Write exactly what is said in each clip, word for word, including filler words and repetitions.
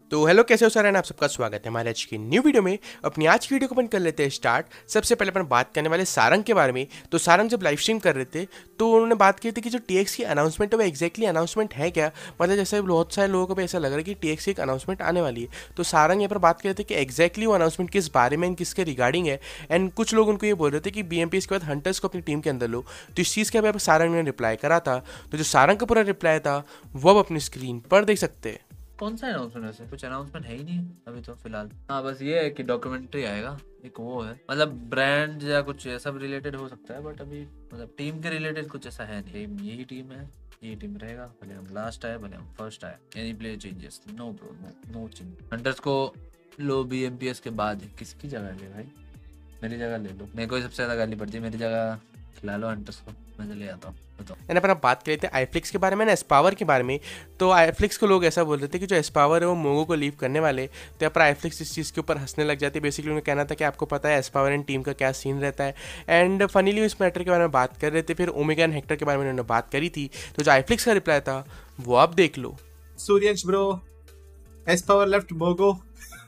तो हेलो, कैसे हो सर? आप सबका स्वागत है हमारे आज की न्यू वीडियो में। अपनी आज की वीडियो को अपन कर लेते हैं स्टार्ट। सबसे पहले अपन बात करने वाले सारंग के बारे में। तो सारंग जब लाइव स्ट्रीम कर रहे थे तो उन्होंने बात की थी कि जो टीएक्स की अनाउंसमेंट है वो एक्जैक्टली अनाउंसमेंट है क्या, मतलब जैसे बहुत सारे लोगों को भी ऐसा लग रहा है कि टीएक्स की एक अनाउंसमेंट आने वाली है। तो सारंग यहाँ पर बात कर रहे थे कि एक्जैक्टली वो अनाउंसमेंट किस बारे में, किसके रिगार्डिंग है। एंड कुछ लोग उनको ये बोल रहे थे कि बीएमपीएस के बाद हंटर्स को अपनी टीम के अंदर लो। तो इस चीज़ के यहाँ पर सारंग ने रिप्लाई करा था। तो जो सारंग का पूरा रिप्लाई था वो अब अपनी स्क्रीन पर देख सकते हैं। कौन सा अनाउंसमेंट? वैसे कुछ अनाउंसमेंट है ही नहीं अभी तो फिलहाल। हाँ, बस ये है कि डॉक्यूमेंट्री आएगा, एक वो है, मतलब ब्रांड या कुछ ऐसा भी रिलेटेड हो सकता है, बट अभी मतलब टीम के रिलेटेड कुछ ऐसा है नहीं। यही टीम है, यही टीम रहेगा, भले हम लास्ट आए भले हम फर्स्ट आए। Any player changes? No bro, no no change. Hunters को लो बीएमपीएस के बाद। किसकी जगह ले भाई? मेरी जगह ले लो। मेरे को सबसे ज्यादा गाली पड़ती है, मेरी जगह खिला लो हंटर्स को, मैं चले आता हूँ। एंड अपन अब बात कर लेते हैं आईफ्लिक्स के बारे में ना, एस्पावर के बारे में। तो आईफ्लिक्स को लोग ऐसा बोल रहे थे कि जो एस्पावर है वो मोगो को लीव करने वाले। तो यहाँ पर आईफ्लिक्स इस चीज़ के ऊपर हंसने लग जाती है। बेसिकली उन्हें कहना था कि आपको पता है एस्पावर एंड टीम का क्या सीन रहता है। एंड फनीली इस मैटर के बारे में बात कर रहे थे। फिर ओमेगा एंड हेक्टर के बारे में उन्होंने बात करी थी। तो जो आईफ्लिक्स का रिप्लाई था वो आप देख लो। सूर्यंश ब्रो, एस्पावर लेफ्ट मोगो।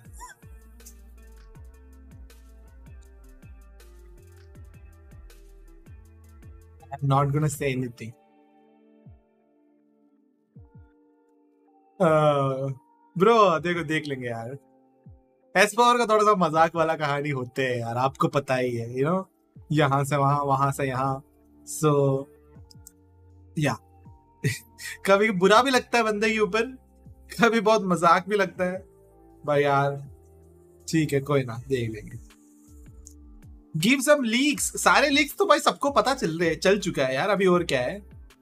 I'm not gonna say anything. Bro uh, देखो, देख लेंगे यार। एस्पावर का थोड़ा सा मजाक वाला कहानी होते हैं यार, आपको पता ही है, यू नो, यहाँ से वहां, वहां से यहाँ। सो या कभी बुरा भी लगता है बंदे के ऊपर, कभी बहुत मजाक भी लगता है भाई यार। ठीक है, कोई ना, देख लेंगे। Give some leaks. सारे लीक्स तो भाई सबको पता चल रहे चल चुका है यार, अभी और क्या है।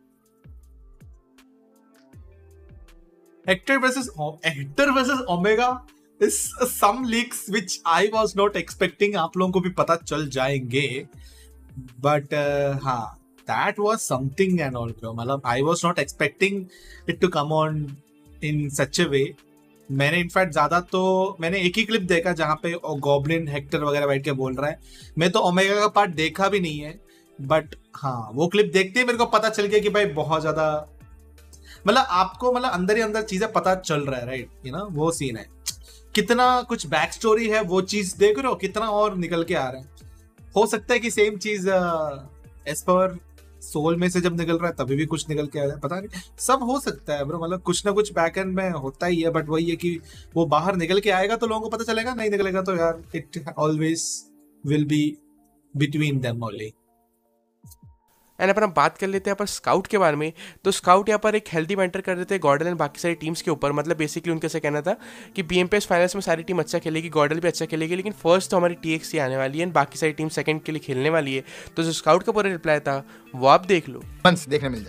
Hector versus Hector versus Omega is some leaks which I was not expecting. आप लोगों को भी पता चल जाएंगे, बट हाँ, that was something and all. मतलब I was not expecting it to come on in such a way. मैंने इनफैक्ट ज्यादा तो मैंने एक ही क्लिप देखा जहां पे गॉब्लिन हेक्टर वगैरह बैठ के बोल रहा है। मैं तो ओमेगा का पार्ट देखा भी नहीं है, बट हाँ, वो क्लिप देखते ही मेरे को पता चल गया कि भाई बहुत ज्यादा, मतलब आपको मतलब अंदर ही अंदर चीजें पता चल रहा है, राइट? यू नो, वो सीन है। कितना कुछ बैक स्टोरी है, वो चीज देख रहे हो, कितना और निकल के आ रहा है। हो सकता है कि सेम चीज एस्पावर सोल में से जब निकल रहा है तभी भी कुछ निकल के आ रहा है, पता नहीं, सब हो सकता है ब्रो। मतलब कुछ ना कुछ बैक एंड में होता ही है, बट वही है कि वो बाहर निकल के आएगा तो लोगों को पता चलेगा, नहीं निकलेगा तो यार it always will be between them only. And अपन बात कर लेते हैं यहाँ पर स्काउट के बारे में। तो स्काउट यहाँ पर एक हेल्दी मेंटर कर देते हैं गॉर्डन एंड बाकी सारी टीम्स के ऊपर। मतलब बेसिकली उनका से कहना था कि बीएमपीएस फाइनल्स में सारी टीम अच्छा खेलेगी, गॉर्डन भी अच्छा खेलेगी, लेकिन फर्स्ट तो हमारी टीएक्स ही आने वाली है एंड बाकी सारी टीम सेकंड के लिए खेलने वाली है। तो जो स्काउट का पूरा रिप्लाई था वो आप देख लो। मंथ्स देखने मिल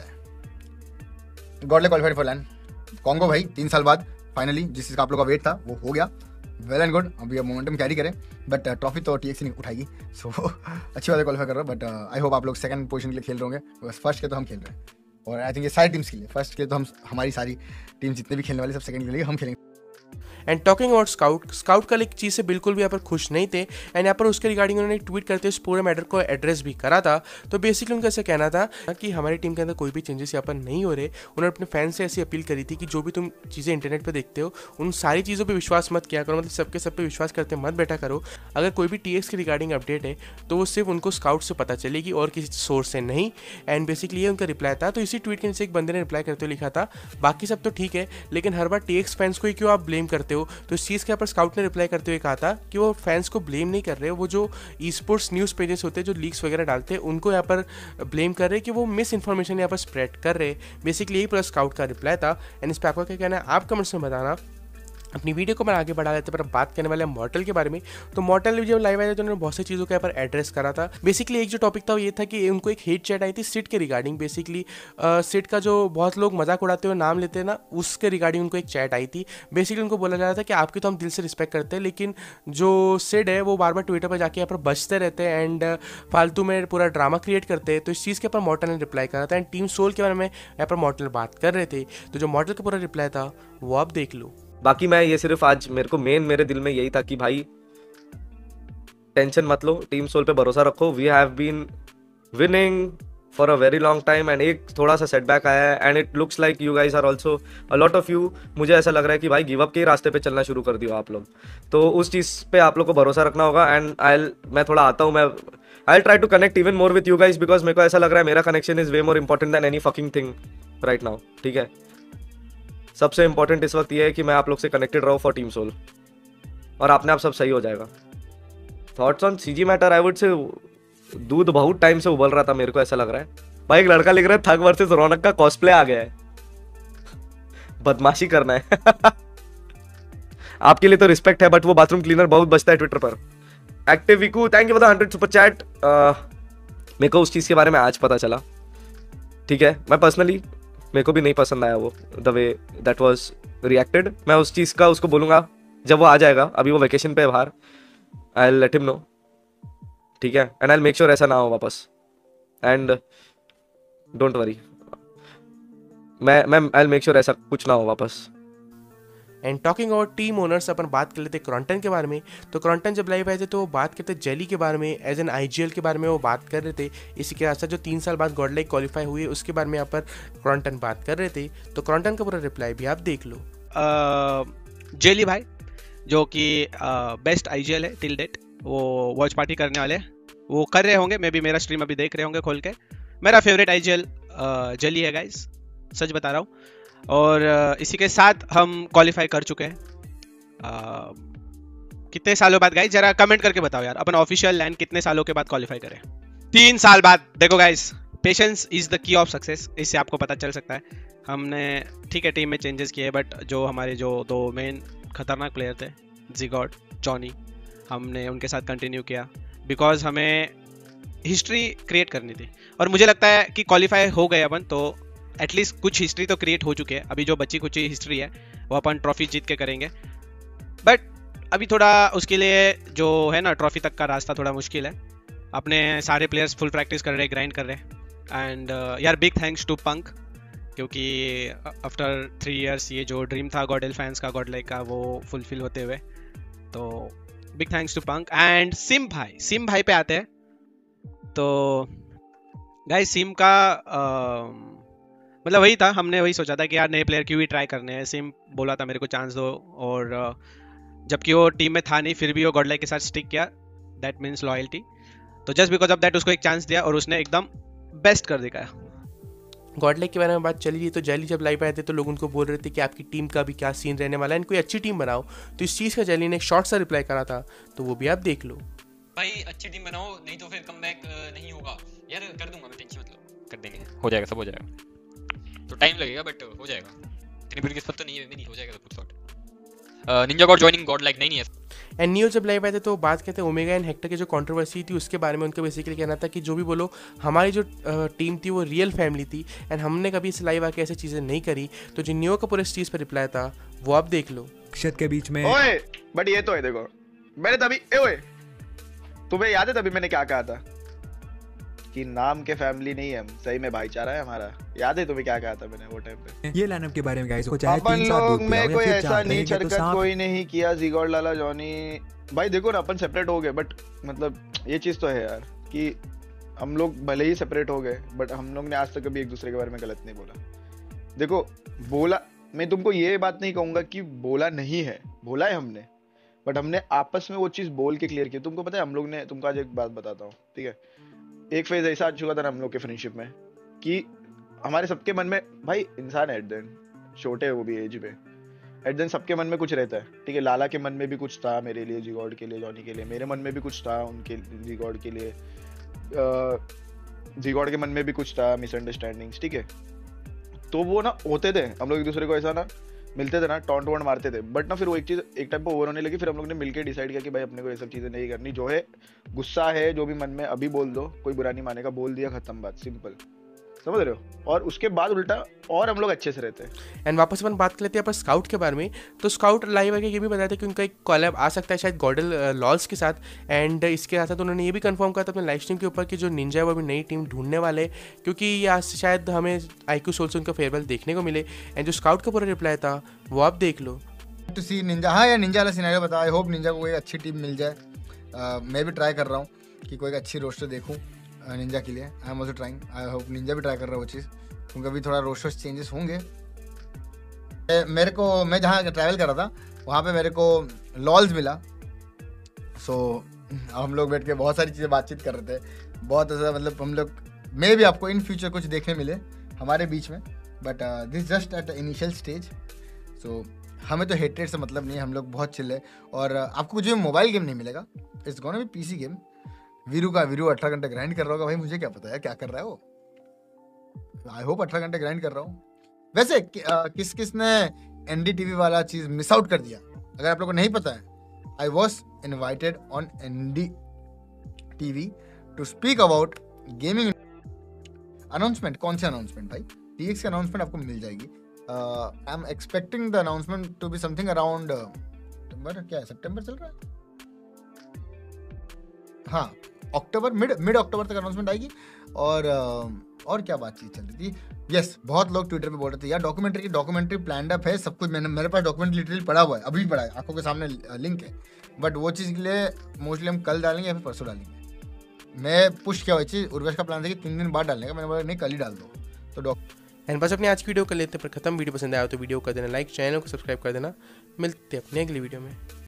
जाए। GodL qualified for LAN Congo भाई, तीन साल बाद फाइनली जिस चीज़ का आप लोग का वेट था वो हो गया। वेल एंड गुड, अभी अब मोमेंटम कैरी करें, बट ट्रॉफी तो टीएक्सी नहीं उठाएगी। सो so, अच्छी बात है क्वालिफाई कर रहा हूँ, बट आई होप आप लोग सेकंड पोजीशन के लिए खेल रहे होंगे। बस फर्स्ट के तो हम खेल रहे हैं, और आई थिंक ये सारी टीम्स के लिए। फर्स्ट के तो हम, हमारी सारी टीम जितने भी खेलने वाले सब सेकंड के लिए हम खेलेंगे। And talking about Scout, Scout कल एक चीज़ से बिल्कुल भी यहाँ पर खुश नहीं थे। एंड यहाँ पर उसके रिगार्डिंग उन्होंने ट्वीट करते उस पूरे मैटर को एड्रेस भी करा था। तो बेसिकली उनका ऐसा कहना था कि हमारी टीम के अंदर कोई भी चेंजेस यहाँ पर नहीं हो रहे। उन्होंने अपने फैंस से ऐसी अपील करी थी कि जो भी तुम चीज़ें इंटरनेट पर देखते हो उन सारी चीज़ों पर विश्वास मत किया करो, मतलब सबके सब पे विश्वास करते मत बैठा करो। अगर कोई भी टीएक्स के रिगार्डिंग अपडेट है तो वो सिर्फ उनको स्काउट से पता चलेगी और किसी सोर्स से नहीं। एंड बेसिकली ये उनका रिप्लाई था। तो इसी ट्वीट के नीचे एक बंदे ने रिप्लाई करते हुए लिखा था, बाकी सब तो ठीक है लेकिन हर बार टीएक्स फैंस को ही क्यों आप ब्लेम करते हो। तो इस चीज़ के पर स्काउट ने रिप्लाई करते हुए कहा था कि वो फैंस को ब्लेम नहीं कर रहे, वो जो ई स्पोर्ट्स न्यूज़ पेजेस होते हैं जो लीक्स वगैरह डालते हैं उनको यहाँ पर ब्लेम कर रहे हैं कि वो मिस इन्फॉर्मेशन यहाँ पर स्प्रेड कर रहे हैं। बेसिकली यही पूरा स्काउट का रिप्लाई था। एंड इस पर आपका क्या कहना है आप कमेंट्स में बताना। अपनी वीडियो को मैं आगे बढ़ा लेते पर बात करने वाले मॉर्टल के बारे में। तो मॉर्टल जब लाइव आया तो उन्होंने बहुत सी चीज़ों के यहाँ पर एड्रेस करा था। बेसिकली एक जो टॉपिक था वो ये था कि उनको एक हेट चैट आई थी सिट के रिगार्डिंग। बेसिकली सिट का जो बहुत लोग मजाक उड़ाते हुए नाम लेते हैं ना, उसके रिगार्डिंग उनको एक चैट आई थी। बेसिकली उनको बोला जा रहा था कि आपकी तो हम दिल से रिस्पेक्ट करते हैं, लेकिन जो सिड है वो बार बार ट्विटर पर जाके यहाँ पर बचते रहते हैं एंड फालतू में पूरा ड्रामा क्रिएट करते हैं। तो इस चीज़ के ऊपर मॉर्टल ने रिप्लाई करा था एंड टीम सोल के बारे में यहाँ पर मॉर्टल बात कर रहे थे। तो जो मॉर्टल का पूरा रिप्लाई था वो आप देख लो। बाकी मैं ये सिर्फ आज मेरे को मेन मेरे दिल में यही था कि भाई टेंशन मत लो, टीम सोल पे भरोसा रखो। We have been winning for a very long time and एक थोड़ा सा सेटबैक आया है and it looks like you guys are also a lot of you, मुझे ऐसा लग रहा है कि भाई गिव अप के रास्ते पे चलना शुरू कर दियो आप लोग। तो उस चीज़ पे आप लोग को भरोसा रखना होगा एंड आई मैं थोड़ा आता हूँ, मैं I try to connect even more with you guys because मेरे को ऐसा लग रहा है मेरा connection is way more important than any fucking thing right now, ठीक है। सबसे इंपॉर्टेंट इस वक्त ये है कि मैं आप लोग से कनेक्टेड रहूँ फॉर टीम सोल, और अपने आप सब सही हो जाएगा। Thoughts on CG matter, I would say दूध बहुत टाइम से उबल रहा था, मेरे को ऐसा लग रहा है। भाई एक लड़का लिख रहा है थग वर्सेस रौनक का कॉस्प्ले आ गया है, बदमाशी करना है आपके लिए तो रिस्पेक्ट है, बट वो बाथरूम क्लीनर बहुत बचता है ट्विटर पर। Active Viku thank you for the hundred super chat. मेरे को उस चीज़ के बारे में आज पता चला, ठीक है। मैं पर्सनली मेरे को भी नहीं पसंद आया वो the way that was reacted. मैं उस चीज़ का उसको बोलूँगा जब वो आ जाएगा, अभी वो वेकेशन पे है बाहर, I will let him know, ठीक है। And I will make sure ऐसा ना हो वापस, एंड डोंट वरी, मैं मैं आई विल मेक श्योर ऐसा कुछ ना हो वापस। And talking about team owners, अपन बात कर लेते क्रॉन्टन के बारे में। तो क्रॉन्टन जब लाइव आए थे तो वो बात करते जेली के बारे में, एज एन आईजीएल के बारे में वो बात कर रहे थे। इसी के साथ जो तीन साल बाद गॉड लाइक क्वालिफाई हुई है उसके बारे में यहाँ पर क्रॉन्टन बात कर रहे थे। तो क्रॉन्टन का पूरा रिप्लाई भी आप देख लो। जेली भाई जो कि बेस्ट आईजीएल है टिल डेट, वो वॉच पार्टी करने वाले, वो कर रहे होंगे, मे बी मेरा स्ट्रीम अभी देख रहे होंगे खोल के। मेरा फेवरेट आईजीएल जेली है गाइस, सच बता रहा हूँ। और uh, इसी के साथ हम क्वालिफाई कर चुके हैं। uh, कितने सालों बाद गाइस, जरा कमेंट करके बताओ यार, अपन ऑफिशियल लैंड कितने सालों के बाद क्वालिफाई करें? तीन साल बाद। देखो guys, patience is the key of success, इससे आपको पता चल सकता है। हमने ठीक है टीम में चेंजेस किए, बट जो हमारे जो दो मेन खतरनाक प्लेयर थे जिगॉड जॉनी, हमने उनके साथ कंटिन्यू किया बिकॉज हमें हिस्ट्री क्रिएट करनी थी। और मुझे लगता है कि क्वालिफाई हो गए अपन, तो एटलीस्ट कुछ हिस्ट्री तो क्रिएट हो चुकी है। अभी जो बची कुछ हिस्ट्री है वो अपन ट्रॉफी जीत के करेंगे, बट अभी थोड़ा उसके लिए जो है ना ट्रॉफी तक का रास्ता थोड़ा मुश्किल है। अपने सारे प्लेयर्स फुल प्रैक्टिस कर रहे, ग्राइंड कर रहे। एंड uh, यार बिग थैंक्स टू पंक, क्योंकि आफ्टर थ्री इयर्स ये जो ड्रीम था गॉडल फैंस का, गॉड लाइक का, वो फुलफिल होते हुए, तो big thanks to Punk. And सिम भाई, सिम भाई पे आते हैं। तो गाइस सिम का uh, मतलब वही था, हमने वही सोचा था कि यार नए प्लेयर क्यों ही ट्राई करने हैं। सिम बोला था मेरे को चांस दो, और जबकि वो टीम में था नहीं फिर भी वो गॉडलाइक के साथ स्टिक किया, दैट मीन्स लॉयल्टी। तो जस्ट बिकॉज ऑफ दैट उसको एक चांस दिया और उसने एकदम बेस्ट कर दिखाया। गॉडलाइक के बारे में बात चली थी, तो जेली जब लाइव आए थे तो लोग उनको बोल रहे थे कि आपकी टीम का भी क्या सीन रहने वाला है, कोई अच्छी टीम बनाओ। तो इस चीज़ का जेली ने एक शॉर्ट सा रिप्लाई करा था, तो वो भी आप देख लो। भाई अच्छी टीम बनाओ, नहीं तो फिर कमबैक नहीं होगा। यार कर दूंगा मैं, टेंशन मतलब कर देंगे, हो जाएगा, सब हो जाएगा। तो टाइम लगेगा बट हो जाएगा, इतनी बड़ी किस्मत तो नहीं है मेरी, हो जाएगा सब कुछ। Ninja God joining Godlike नहीं है। एंड न्यूज़ जब लाइव आए थे तो बात करते हैं ओमेगा एंड हेक्टर की जो कंट्रोवर्सी थी उसके बारे में। उनका बेसिकली कहना था कि जो भी बोलो, हमारी जो टीम थी वो रियल फैमिली थी एंड हमने कभी इस लाइव आके ऐसी चीज़ें नहीं करी। तो जो नियो का पूरे इस चीज़ पर रिप्लाई था वो आप देख लो। अक्षत के बीच में ओए, बट ये तो है, देखो मैंने तभी ए ओए तुम्हें याद है तभी मैंने क्या कहा था कि नाम के फैमिली नहीं है, सही में भाईचारा है हमारा। याद है तुम्हें क्या कहा था मैंने वो टाइम पे? ये लाइनअप के बारे में गाइस को चाहे अपन तीन साल लोग दूध में पिलाओ कोई या फिर ऐसा चार नीच रहेंगे तो हरकत सांप कोई नहीं किया। जिगोड लाला जॉनी भाई देखो ना, अपन सेपरेट हो गए, बट मतलब ये चीज तो है यार कि हम लोग भले ही सेपरेट हो गए, बट हम लोग ने आज तक कभी एक दूसरे के बारे में गलत नहीं बोला। देखो बोला, मैं तुमको ये बात नहीं कहूंगा कि बोला नहीं है, बोला है हमने, बट हमने आपस में वो चीज बोल के क्लियर की। तुमको पता है हम लोग ने, तुमको आज एक बात बताता हूँ, ठीक है। एक फेज ऐसा आ चुका था ना हम लोग के फ्रेंडशिप में कि हमारे सबके मन में, भाई इंसान है एट देन, छोटे है वो भी एज पे, एट देन सबके मन में कुछ रहता है, ठीक है। लाला के मन में भी कुछ था मेरे लिए, जिगॉड के लिए, जॉनी के लिए, मेरे मन में भी कुछ था उनके जिगॉड के लिए, जिगॉड के मन में भी कुछ था, मिसअंडरस्टैंडिंग्स, ठीक है। तो वो ना होते थे, हम लोग एक दूसरे को ऐसा ना मिलते थे ना, टॉन्ट वॉन्ट मारते थे, बट ना फिर वो एक चीज एक टाइम पे ओवर होने लगी। फिर हम लोग ने मिलकर डिसाइड किया कि भाई अपने को ये सब चीजें नहीं करनी, जो है गुस्सा है जो भी मन में अभी बोल दो, कोई बुरा नहीं मानेगा, बोल दिया, खत्म बात, सिंपल, समझ रहे हो। और उसके बाद उल्टा और हम लोग अच्छे से रहते हैं। एंड वापस अपन बात कर लेते हैं अपन स्काउट के बारे में। तो स्काउट लाइव आके ये भी बताया था कि उनका एक कॉलैब आ सकता है शायद गॉडल लॉल्स के साथ। एंड इसके साथ उन्होंने ये भी कंफर्म करा था अपने लाइव स्ट्रीम के ऊपर कि जो निंजा है वो अभी नई टीम ढूंढने वाले, क्योंकि ये आज से शायद हमें आईक्यू सोल से उनका फेयरवेल देखने को मिले। एंड जो स्काउट का पूरा रिप्लाई था वो आप देख लो। टू सी निंजा, हाँ यार निंजा वाला सिनेरियो बता। आई होप निंजा को कोई अच्छी टीम मिल जाए। uh, मैं भी ट्राई कर रहा हूँ कि कोई अच्छी रोस्टर देखूँ। निंजा के लिए। I am also trying, I hope Ninja भी ट्राई कर रहा है वो चीज़, क्योंकि अभी थोड़ा रोस्टर्स चेंजेस होंगे। ए, मेरे को मैं जहाँ ट्रैवल कर रहा था वहाँ पे मेरे को लॉल्स मिला। सो so, हम लोग बैठ के बहुत सारी चीज़ें बातचीत कर रहे थे, बहुत ऐसा मतलब हम लोग मे भी आपको इन फ्यूचर कुछ देखने मिले हमारे बीच में, but this just at initial stage. So हमें तो हेटरेट से मतलब नहीं है, हम लोग बहुत चिल है। और uh, आपको कुछ भी मोबाइल गेम नहीं मिलेगा, it's gonna be PC game. Viru का वीरू अठारह घंटे ग्राइंड कर रहा होगा, भाई मुझे क्या पता है क्या कर रहा है वो। आई होप अठारह घंटे ग्राइंड कर रहा हूँ। वैसे कि, uh, किस किस ने एनडीटीवी वाला चीज़ मिस आउट कर दिया, अगर आप लोगों को नहीं पता है, I was invited on NDTV to speak about gaming announcement. कौन से अनाउंसमेंट भाई? टीएक्स की अनाउंसमेंट आपको मिल जाएगी। I am expecting the announcement to be something around September, क्या है सितंबर चल रहा है, हाँ अक्टूबर, मिड मिड अक्टूबर तक अनाउंसमेंट आएगी। और uh, और क्या बातचीत चल रही थी, यस yes, बहुत लोग ट्विटर पे बोल रहे थे यार डॉक्यूमेंट्री की डॉक्यूमेंट्री प्लान अप है सब कुछ। मैंने मेरे पास डॉक्यूमेंट लिटरली पड़ा हुआ है, अभी पड़ा है, आंखों के सामने लिंक है, बट वो चीज़ के लिए मोस्टली हम कल डालेंगे या फिर परसों डालेंगे। मैं पुश किया हुआ चीज़, उर्वेश का प्लान था कि तीन दिन बाद डालने का, मैंने बोला नहीं कल ही डाल दो। तो डॉक एंड बस अपनी आज की वीडियो कर लेते पर खत्म। वीडियो पसंद आया तो वीडियो कर देना लाइक, चैनल को सब्सक्राइब कर देना। मिलते हैं अपने अगली वीडियो में।